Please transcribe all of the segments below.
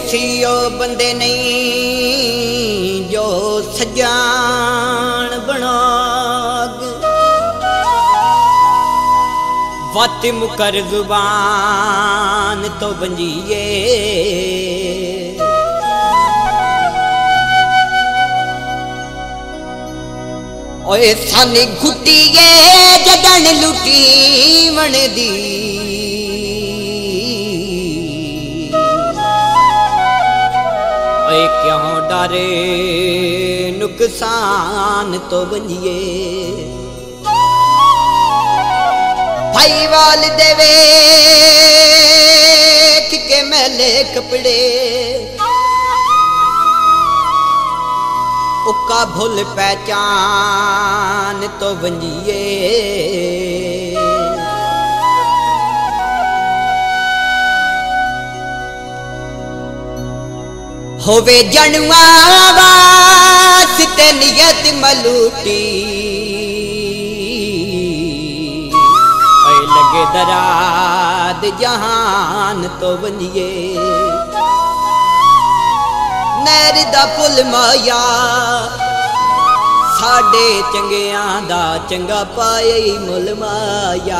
देसी ओ बंदे नहीं जो सजान बनाग वत मुकर जुबान तो बंजिए ओए सानी घुटिए जगन लुटी मन दी ओए क्यों डरे नुकसान तो बंजिए भाई वाल देवे के मैले कपड़े उका भूल पहचान तो बंजिए होवे जनुआ वास्ते नियत मलूटी लगे दराद जहान तो बंजिए नैर दा पुल माया साडे चंगियां दा चंगा पाए मुल माया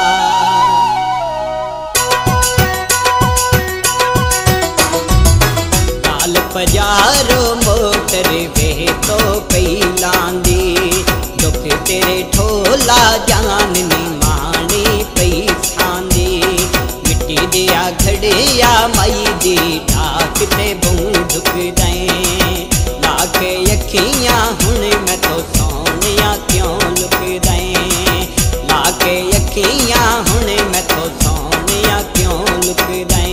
लाल पजारो मोटर वे तो पई लांदी दुख तेरे ठोला जान नी मानी पई छांदी मिट्टी दिया घड़िया मई दी ढाक ते बूंदुक दे लाके अखियां हुण मैं तो सोनिया क्यों लुक दे लाके अखियां हुण मैं तो सोनिया क्यों लुक दे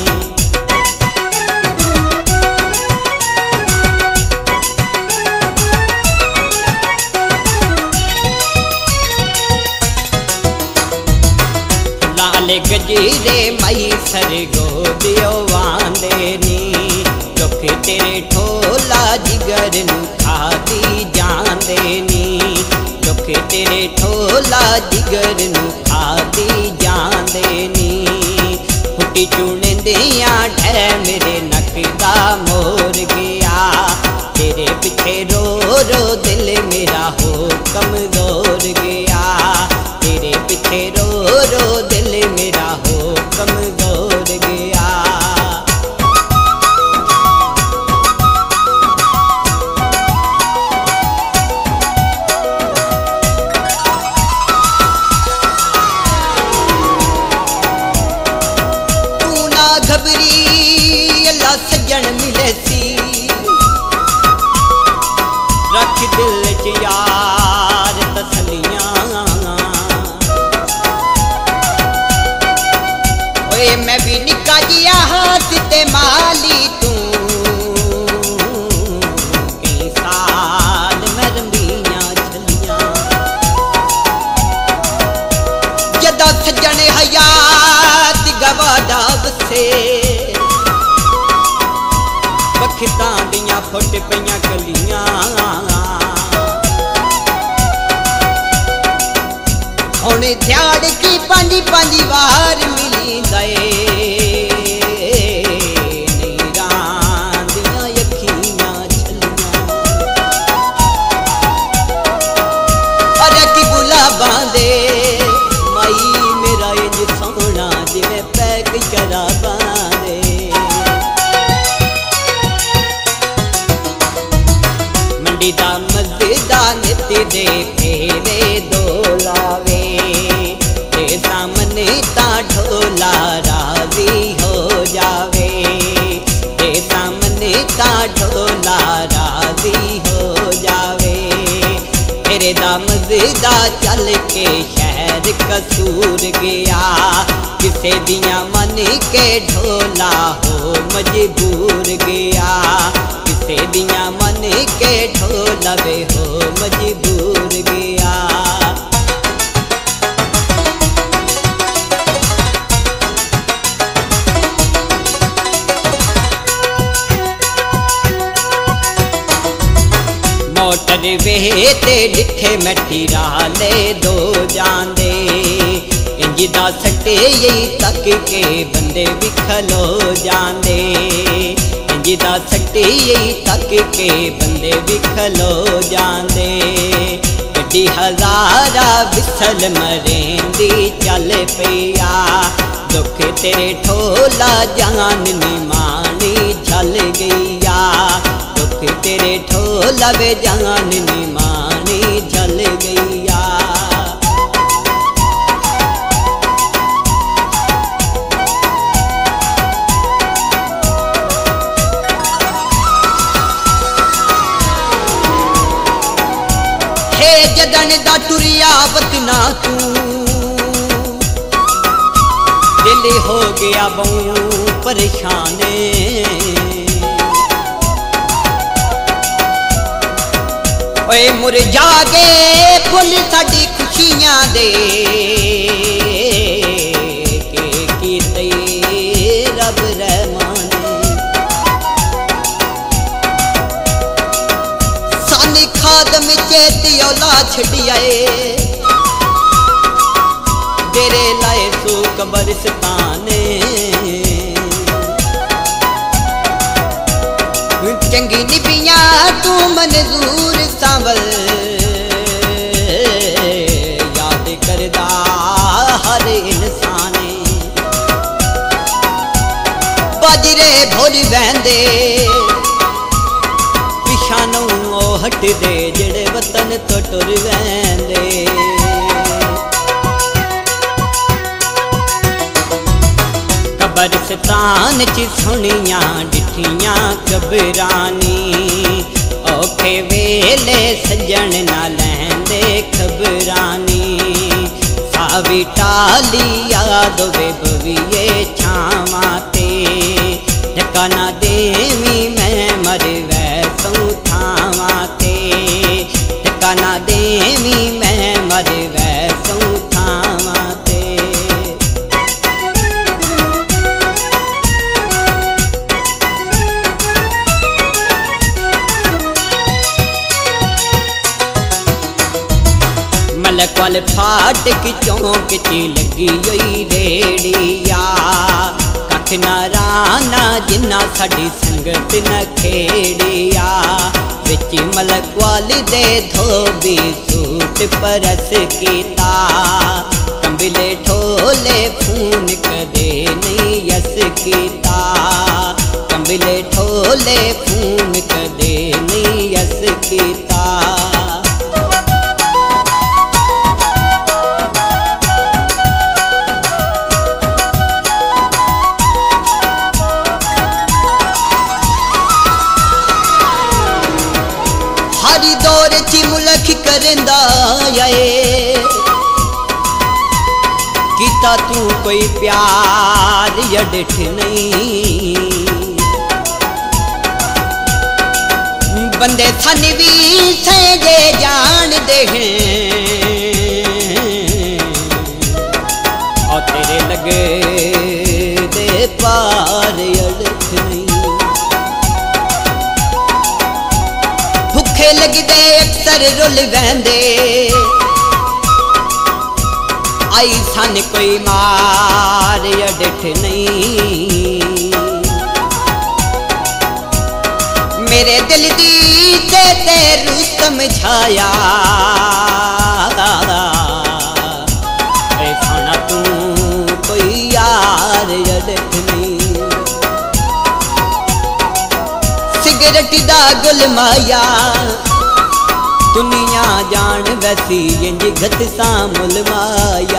गजीरे मई सर गोदियो वांदे नी दुख तेरे ठोला जिगर नु खादी जांदे नी दुख तेरे ठोला जिगर नु खादी जांदे नी फुटी चुनिंदियां ढै मेरे नक दा मोर गया तेरे पीछे रो रो दिल मेरा हो कमजोर गया तेरे पीछे रो रो दिल मेरा हो कमजोर गया तू ना घबरी अल्लाह सज्जन मिले सी रख दिल च यार तसलियां मैं भी निका जिया हाथ ते माली तू कई साल मैं रंगीयां छलियां जदा सज्जन हयात गवादा बसे बखतां दियां फुट पईयां कलियां हुण ध्याड़ की पांजी पांजी वार मिली गए नीरां दियां अखियां छलियां अरे की गुलाबां दे मई मेरा इंज सोना जिवें पैक शराबां दे मंडी दा मस्जिदा नित दे फेरे दो लावे सामने ता ढोला राजी हो जावे ते सामने ता ढोला राजी हो जावे तेरे दम ज़िदा चल के शहर कसूर गया किसे दिया मन के ढोला हो मजबूर गया किसे दिया मन के ढोला वे हो मजबूर गया मोटर वे ते डिठे मट्टी राले दो जांदे इंज जिदा सटे यही तक के बंदे भी खलो जांदे, जिदा सटे यही तक के बंदे भी खलो जांदे। गड्डी हजारा बिसल मरेंदी चल पिया, दुख तेरे ठोला जान निमानी झल गईया, दुख तेरे ठोला वे जान निमानी झल गईया। हे जदन दा टुरिया वतना तू, दिल हो गया बहु परेशान। ओए मुरझा गए फुल साडी खुशियां दे, के कीते रब रहमान। सानी खादम चेती औला छड़ियाए, तेरे लाए सो कब्रिस्ताने। चंगी निबिया तू मंजूर सांवल, याद करदा हर इंसान। बाजरे भोल वहंदे पिछानू ओ हट दे, जेड़े वतन तो टुर वहंदे। कब्रिस्तान च सुनिया डिठियां कबरानी, औखे वेले सजन ना लैंदे खबरानी। सावी टाली याद वे बविए छावां ते, ठिकाना देवी मैं मर वैसों थावां ते, ठिकाना देवी मैं मर वैसों थावां ते। मलकवाल फाटक चौंक च लगी होई रेड़िया, कख ना राना जिन्ना साडी संगत न खेड़िया। बिच मलकवाल दे धोबी सूट परस कीता, कंबले ठोले खून कदे नहीं यस कीता, कंबले ठोले खून कदे नहीं यस कीता। हरी दौर ची मुलख करंदा आए, कीता तू कोई प्यार या डिठ नहीं। बंदे सन भी सजे जान दे और तेरे लगे दे पार या डिठ नहीं। भुखे लगदे अक्सर रुल वहंदे, आई सन कोई मार या डिठ नहीं। मेरे दिल दी ते रू समझाया, सोना तू कोई यार या डिठ नहीं। सिगरेट दा गुल माया, दुनिया जान वैसी इंज घत सा मुल माया।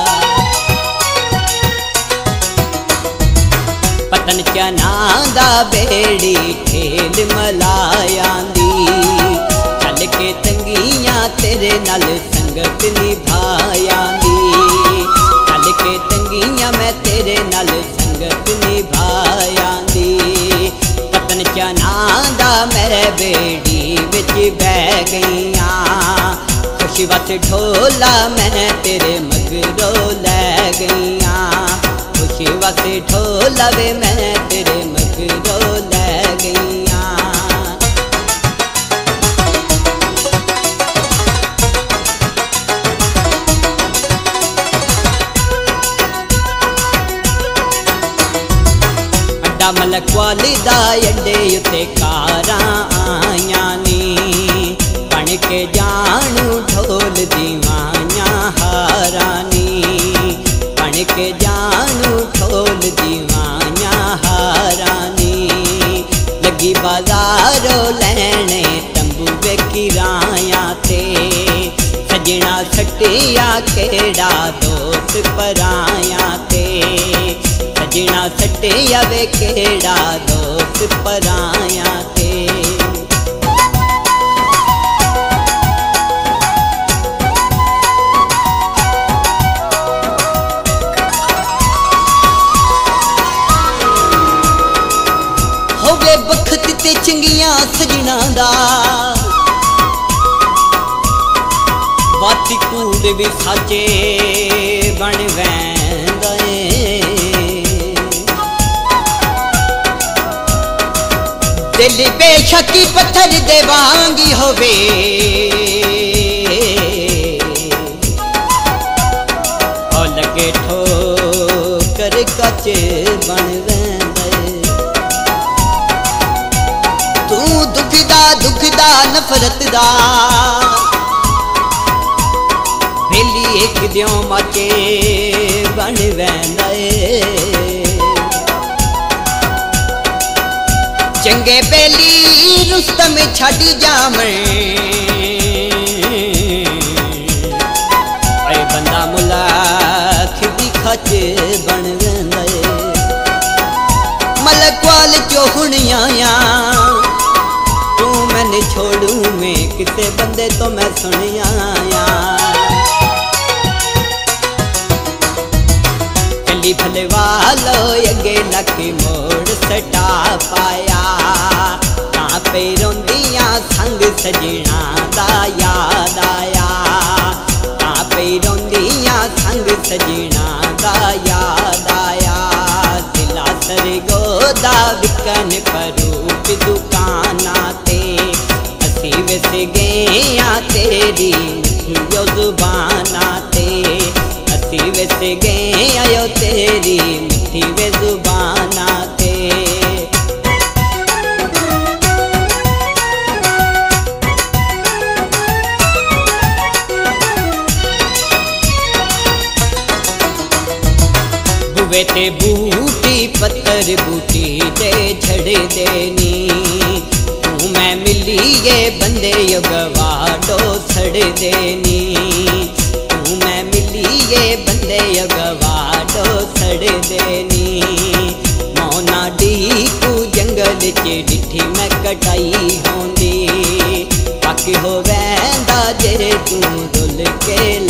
पतन चना दा बेड़ी ठेल मलायांदी, चल के तंगियां तेरे नाल संगत निभायांदी, चल के तंगियां मैं तेरे नाल संगत निभायांदी। पतन चना दा मेरे बेड़ी विच बह गईया, खुशी वत ढोला मैं तेरे मगरों लै गईया, खुशी वत ढोला वे मैं तेरे मगरों लै गईया। पिंडा मलक वाली दा अड्डे उत्ते कारां आईयां नी बन के जानू ढोल दीवानियां हारानी बन के जानू ढोल दीवानियां हारानी लगी बाजारों लैने तंबू वे किराया ते सजना सटिया केड़ा दोस्त पराया ते सजना सटिया वे केड़ा दोस्त पराया ते होवे बखत ते चंगियां सजना दा बाती कूड़ भी साचे बन वैंदे दिल बेशकी पत्थर दे वांगी होवे और लगे ठोकर कच बन वैंदे तू दुखदा नफरत दा बेली एक दियों माचे बन वैंदे चंगे बेली रुस्तम छड़ जावे ऐ बंदा मुलाख दी खच बन वैंदे मलक वाल चो हुण आया तू मैंने छोड़ू मैं किसे बंदे तो मैं सुन आया चली भले वालो अगे लक मोड़ सटा पाया ना पे रोंदियां संग सजना दा याद आया ना पे रोंदियां संग सजना दा याद आया दिला सर गोदा विकन फरूक दुकाना ते असी वस गया तेरी जो जुबाना ते असी वस गए आयो तेरी मिठी वे जुबाना ते बुवे ते बूटी पत्थर बूटी दे झड़ देनी तू मैं मिली ये बंदे यो गवाडो सड़ देनी तू मैं मिली ये बंदे यो गवाडो सड़ देनी मौना डी तू जंगल च डिठी मैं कटाई होंदी बाकी हो वैंदा जे तू दुल के